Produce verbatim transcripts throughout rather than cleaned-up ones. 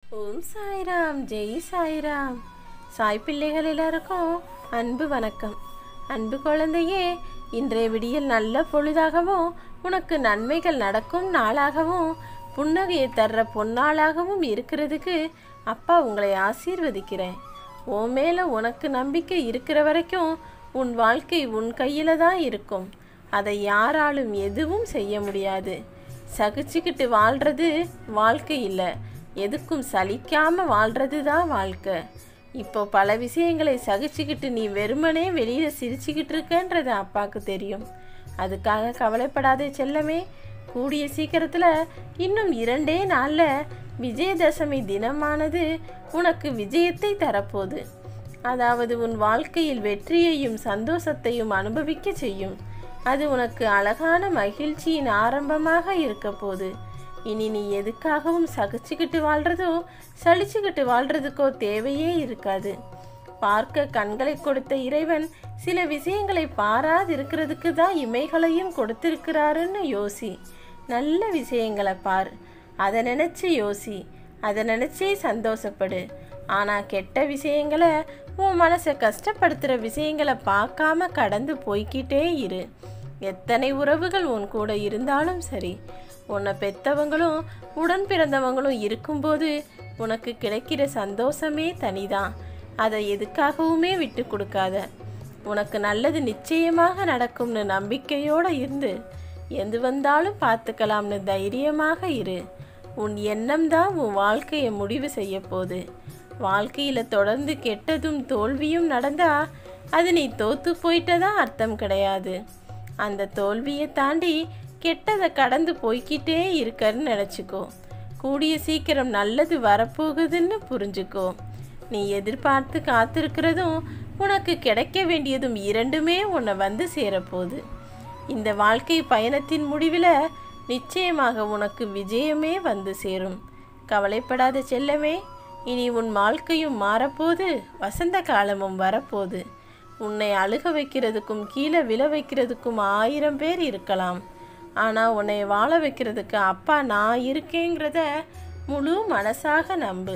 ஓம் சாய்ராம், ஜெய் சாய்ராம். சாய் பிள்ளைகள் எல்லாருக்கும் அன்பு வணக்கம். அன்பு குழந்தையே, இன்றைய விடியல் நல்ல பொழுதாகவும் உனக்கு நன்மைகள் நடக்கும் நாளாகவும் புன்னகையை தர்ற பொன்னாளாகவும் இருக்கிறதுக்கு அப்பா உங்களை ஆசீர்வதிக்கிறேன். உன் மேலே உனக்கு நம்பிக்கை இருக்கிற வரைக்கும் உன் வாழ்க்கை உன் கையில் தான் இருக்கும். அதை யாராலும் எதுவும் செய்ய முடியாது. சகிச்சுக்கிட்டு வாழ்கிறது வாழ்க்கை இல்லை, எதுக்கும் சலிக்காமல் வாழ்கிறது தான் வாழ்க்கை. இப்போ பல விஷயங்களை சகிச்சுக்கிட்டு நீ வெறுமனே வெளியில் சிரிச்சுக்கிட்டு இருக்கன்றது அப்பாவுக்கு தெரியும். அதுக்காக கவலைப்படாதே செல்லமே. கூடிய சீக்கிரத்தில் இன்னும் இரண்டே நாளில் விஜயதசமி தினமானது உனக்கு விஜயத்தை தரப்போகுது. அதாவது உன் வாழ்க்கையில் வெற்றியையும் சந்தோஷத்தையும் அனுபவிக்க செய்யும். அது உனக்கு அழகான மகிழ்ச்சியின் ஆரம்பமாக இருக்க போகுது. இனி நீ எதுக்காகவும் சகிச்சுக்கிட்டு வாழ்கிறதோ சலிச்சுக்கிட்டு வாழ்கிறதுக்கோ தேவையே இருக்காது. பார்க்க கண்களை கொடுத்த இறைவன் சில விஷயங்களை பாராது இருக்கிறதுக்கு தான் இமைகளையும் கொடுத்திருக்கிறாருன்னு யோசி. நல்ல விஷயங்களை பார், அதை நினச்சி யோசி, அதை நினச்சே சந்தோஷப்படு. ஆனால் கெட்ட விஷயங்களை, உன் மனசை கஷ்டப்படுத்துகிற விஷயங்களை பார்க்காம கடந்து போய்கிட்டே இரு. எத்தனை உறவுகள் உன் கூட இருந்தாலும் சரி, உன்னை பெற்றவங்களும் உடன் பிறந்தவங்களும் இருக்கும்போது உனக்கு கிடைக்கிற சந்தோஷமே தனிதான். அதை எதுக்காகவுமே விட்டு கொடுக்காத. உனக்கு நல்லது நிச்சயமாக நடக்கும்னு நம்பிக்கையோடு இருந்து எது வந்தாலும் பார்த்துக்கலாம்னு தைரியமாக இரு. உன் எண்ணம் தான் உன் வாழ்க்கையை முடிவு செய்ய போகுது. வாழ்க்கையில் தொடர்ந்து கெட்டதும் தோல்வியும் நடந்தால் அது நீ தோற்று போயிட்டதா அர்த்தம் கிடையாது. அந்த தோல்வியை தாண்டி கெட்டதை கடந்து போய்கிட்டே இருக்கன்னு நினச்சிக்கோ. கூடிய சீக்கிரம் நல்லது வரப்போகுதுன்னு புரிஞ்சுக்கோ. நீ எதிர்பார்த்து காத்திருக்கிறதும் உனக்கு கிடைக்க வேண்டியதும் இரண்டுமே உன்னை வந்து சேரப்போகுது. இந்த வாழ்க்கை பயணத்தின் முடிவில் நிச்சயமாக உனக்கு விஜயமே வந்து சேரும். கவலைப்படாத செல்லமே. இனி உன் வாழ்க்கையும் மாறப்போது, வசந்த காலமும் வரப்போகுது. உன்னை அழுக வைக்கிறதுக்கும் கீழே விழ வைக்கிறதுக்கும் ஆயிரம் பேர் இருக்கலாம். ஆனால் உன்னை வாழ வைக்கிறதுக்கு அப்பா நான் இருக்கேங்கிறத முழு மனசாக நம்பு.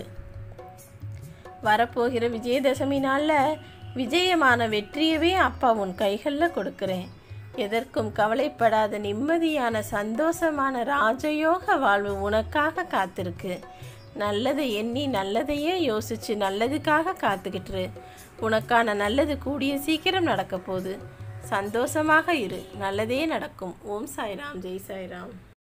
வரப்போகிற விஜயதசமி நாளில் விஜயமான வெற்றியவே அப்பா உன் கைகளில் கொடுக்குறேன். எதற்கும் கவலைப்படாத நிம்மதியான சந்தோஷமான ராஜயோக வாழ்வு உனக்காக காத்திருக்கு. நல்லதை எண்ணி நல்லதையே யோசித்து நல்லதுக்காக காத்துக்கிட்டுரு. உனக்கான நல்லது கூடிய சீக்கிரம் நடக்க போகுது. சந்தோஷமாக இரு, நல்லதே நடக்கும். ஓம் சாய்ராம், ஜெய் சாய்ராம்.